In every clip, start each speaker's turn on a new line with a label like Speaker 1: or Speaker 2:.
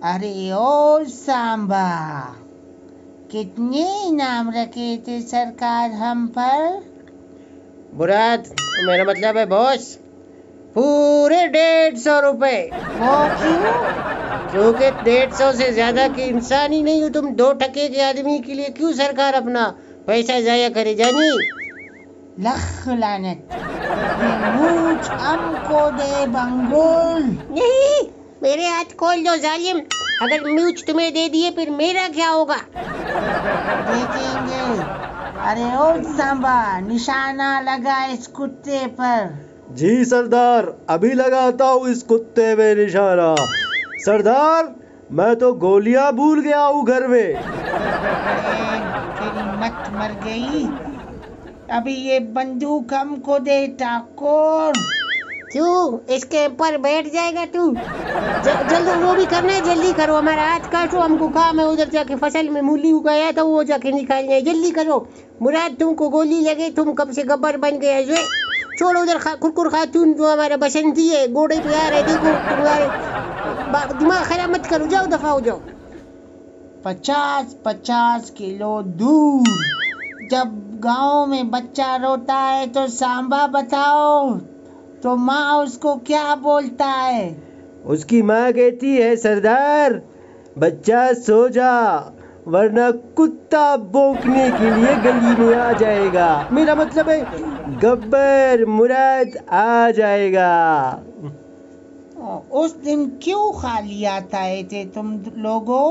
Speaker 1: अरे ओ सांबा, कितने इनाम रखे थे सरकार हम पर?
Speaker 2: मुराद, मेरा मतलब है बॉस, पूरे 150 रुपए।
Speaker 1: वो क्यों?
Speaker 2: क्योंकि 150 से ज्यादा की इंसान ही नहीं हो तुम। 2 टके के आदमी के लिए क्यों सरकार अपना पैसा जाया करे जानी?
Speaker 1: लख लानत, ये मूछ हमको दे बंगुल।
Speaker 2: नहीं, मेरे हाथ खोल दो जालिम। अगर मूछ तुम्हें दे दिए फिर मेरा क्या होगा?
Speaker 1: देखेंगे। अरे ओ सांबा, निशाना लगा इस कुत्ते पर।
Speaker 3: जी सरदार, अभी लगाता हूँ इस कुत्ते में निशाना। सरदार, मैं तो गोलियां भूल गया हूँ घर में।
Speaker 1: अरे तेरी मत मर गई। अभी ये बंदूक हमको दे ठाकुर।
Speaker 2: क्यों, इसके ऊपर बैठ जाएगा तू? जल्दी वो भी करना है, जल्दी करो। हमारा हाथ काटो, हमको काम है उधर जाके फसल में मूली उगाया था वो जाके निकालना है। जल्दी करो मुराद, तुमको गोली लगे, तुम कब से गब्बर बन गए जो। छोड़ो उधर कुरकुर खातून जो हमारा बसंती है, घोड़े पे आ रहे, देखो तुम्हारे दिमाग खराब मत करो, जाओ दफा हो जाओ।
Speaker 1: 50-50 किलो दूर जब गांव में बच्चा रोता है तो सांबा बताओ, तो माँ उसको क्या बोलता है?
Speaker 3: उसकी माँ कहती है, सरदार बच्चा सो जा, वरना कुत्ता भौंकने के लिए गली में आ जाएगा। मेरा मतलब है गब्बर मुराद आ जाएगा।
Speaker 1: उस दिन क्यों खाली आता है थे तुम लोगों?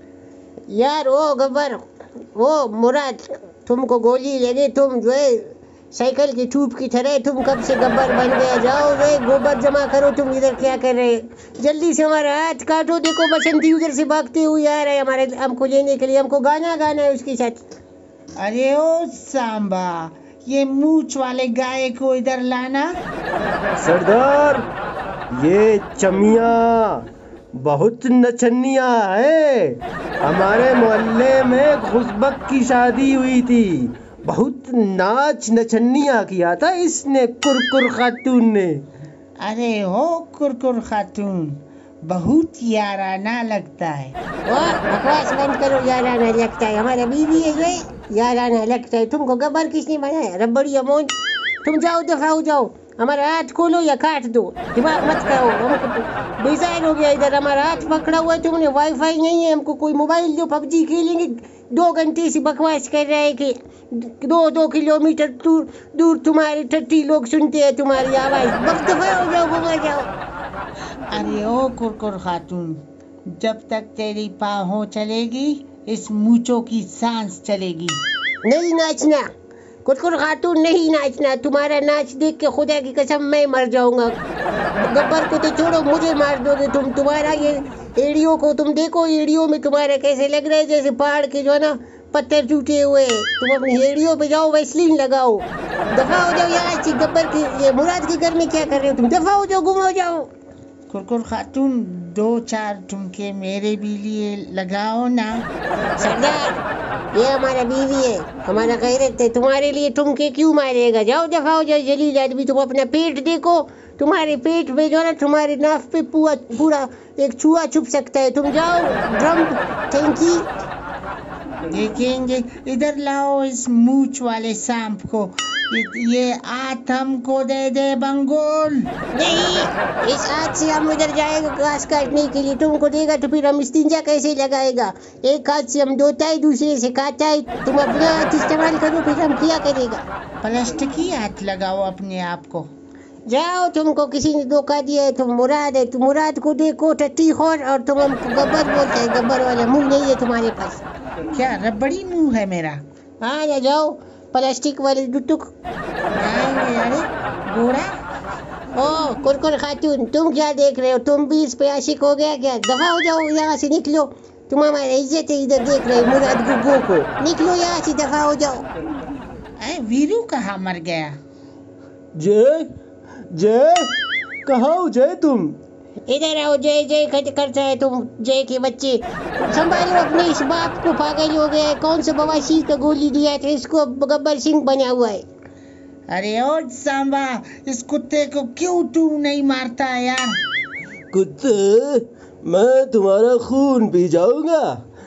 Speaker 2: यार वो गब्बर, वो मुराद, तुमको गोली लगे, तुम जो है साइकिल की ट्यूब की तरह तुम कब से गब्बर बन गया। जाओ जो है गोबर जमा करो, तुम इधर क्या कर रहे? जल्दी से हमारा हाथ काटो। देखो बसंती उधर से भागते हुए आ रहा है हमारे हमको लेने के लिए, हमको गाना गाना है उसके साथ।
Speaker 1: अरे ओ सांबा, ये मूछ वाले गाय को इधर लाना।
Speaker 3: सरदार, ये चमिया बहुत नचनिया है। हमारे मोहल्ले में खुशबक की शादी हुई थी, बहुत नाच नचनिया किया था इसने, कुरकुर खातून ने।
Speaker 1: अरे हो कुरकुर खातून, बहुत याराना लगता है।
Speaker 2: बकवास बंद करो, याराना लगता है, हमारा बीवी है जो याराना लगता है। तुमको गब्बर किसने बनाया? रबड़ी अमोन। तुम जाओ दफा हो जाओ, हमारा हाथ खोलो या काट दो, दिमाग मत खाओ। हमको बेजार हो गया इधर, हमारा हाथ पकड़ा हुआ है तुमने, वाईफाई नहीं है, हमको कोई मोबाइल दो, पबजी खेलेंगे। 2 घंटे से बकवास कर रहे हैं कि 2 किलोमीटर दूर तुम्हारे 30 लोग सुनते हैं तुम्हारी आवाज। बस दफा हो जाओ, घुमा जाओ।
Speaker 1: अरे ओ कुरकुर खातून, जब तक तेरी पाँव चलेगी इस मूंछों की सांस चलेगी।
Speaker 2: नहीं नाचना कुरकुर खातून, नहीं नाचना। तुम्हारा नाच देख के खुदा की कसम मैं मर जाऊंगा। गब्बर को तो छोड़ो, मुझे मार दोगे तुम। तुम्हारा ये एड़ियों को तुम देखो, एड़ियों में तुम्हारा कैसे लग रहा है जैसे पहाड़ के जो है ना पत्थर टूटे हुए। तुम अपनी एड़ियों पे जाओ, वैसलीन लगाओ। दफा हो जाओ यहाँ से। गब्बर के ये मुराद के घर में क्या कर रहे हो तुम? दफा हो जाओ, गुम हो जाओ।
Speaker 1: कुरकुर खातून, 2-4 ठुमके मेरे भी लिए लगाओ ना।
Speaker 2: सरदार, ये हमारा बीवी है, हमारा गैरत है, तुम्हारे लिए ठुमके क्यों मारेगा? जाओ दफा हो जाओ जलील आदमी। तुम अपना पेट देखो, तुम्हारे पेट में जो ना तुम्हारे नाफ पे पूरा एक चूहा छुप सकता है। तुम जाओ ड्रम टंकी।
Speaker 1: देखेंगे, इधर लाओ इस मूछ वाले सांप को। ये हाथ हमको दे दे बंगुल।
Speaker 2: नहीं, इस हाथ से हम उधर जाएंगे घास काटने के लिए, तुमको देगा तो फिर हम इस्तिंजा कैसे लगाएगा? एक हाथ से हम धोता है, दूसरे से खाता है। तुम अपना हाथ इस्तेमाल करो, फिर हम क्या करेगा?
Speaker 1: प्लास्टिक ही हाथ लगाओ अपने आप को।
Speaker 2: जाओ, तुमको किसी ने धोखा दिया है। तुम मुराद है, तुम मुराद को देखो टट्टी खोर, और तुम हमको गब्बर बोलते हैं। गब्बर वाला मुंह नहीं है तुम्हारे पास।
Speaker 1: क्या रबड़ी मुंह है मेरा?
Speaker 2: हाँ या जाओ, प्लास्टिक वाले दुटुक।
Speaker 1: अरे घोड़ा।
Speaker 2: ओ कुरकुर खातून, तुम क्या देख रहे हो? तुम भी इस पे आशिक हो गया क्या? दफा हो जाओ, यहाँ से निकलो। तुम हमारी इज्जत है इधर देख रहे हो मुराद गुग्गू को। निकलो यहाँ से, दफा हो जाओ।
Speaker 1: वीरू कहाँ मर गया?
Speaker 3: जय जय, कहाँ हो जय तुम?
Speaker 2: इधर आओ। जय जय करता है तुम, जय के बच्चे। संभालो अपने इस बाप को, पागल हो गया है। कौन सा बवासीर का गोली दिया था इसको? गब्बर सिंह बना हुआ है।
Speaker 1: अरे ओ सांबा, इस कुत्ते को क्यों तू नहीं मारता यार?
Speaker 3: कुत्ते, मैं तुम्हारा खून पी जाऊंगा।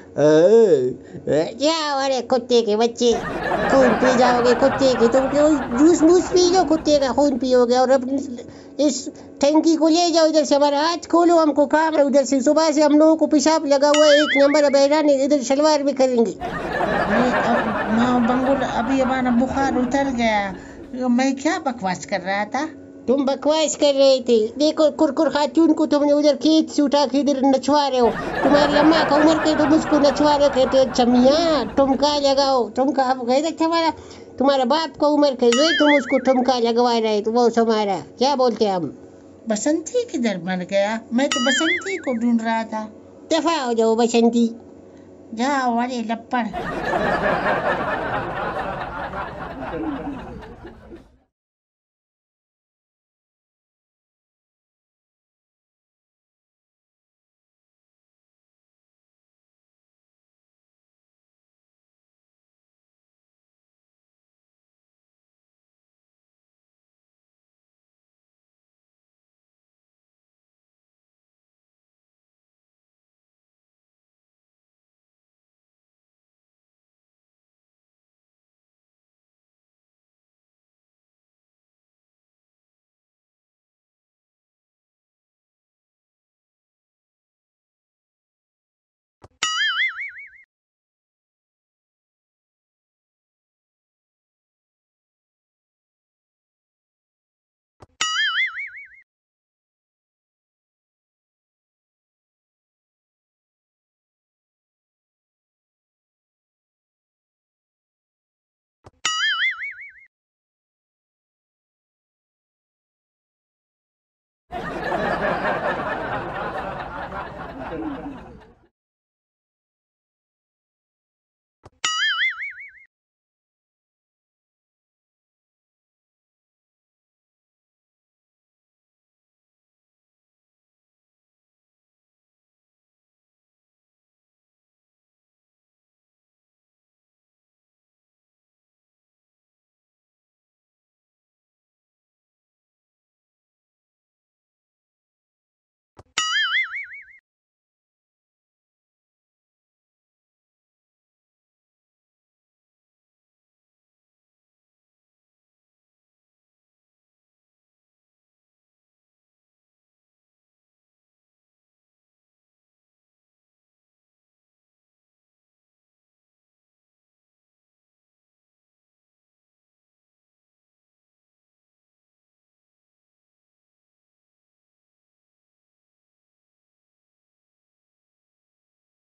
Speaker 2: जाओ, अरे कुत्ते के बच्चे, खून पी जाओगे कुत्ते की? तुम क्यों जूस मूस पी लो, कुत्ते का खून पियोगे। और अपनी इस टंकी को ले जाओ इधर से, हमारा हाथ खोलो, हमको काम है उधर से। सुबह से हम लोगों को पेशाब लगा हुआ है 1 नंबर। अब हैरान इधर शलवार भी करेंगे।
Speaker 1: बंगुल, अभी हमारा बुखार उतर गया। मैं क्या बकवास कर रहा था?
Speaker 2: तुम बकवास कर रहे थे। देखो कुरकुर खातून को तुमने उधर खेत से उठा के इधर नचवा रहे हो। तुम्हारी अम्मा का उम्र के तुम उसको नचवा रहे कहते हो। अच्छा मियाँ, ठुमका लगाओ। ठुमका आप गए थे, तुम्हारा बाप का उम्र के जो तुम उसको ठुमका लगवा रहे तो वो समारा क्या बोलते हैं हम।
Speaker 1: बसंती किधर मर गया? मैं तो बसंती को ढूंढ रहा था।
Speaker 2: दफा हो जाओ बसंती।
Speaker 1: जाओ, अरे लप्पड़।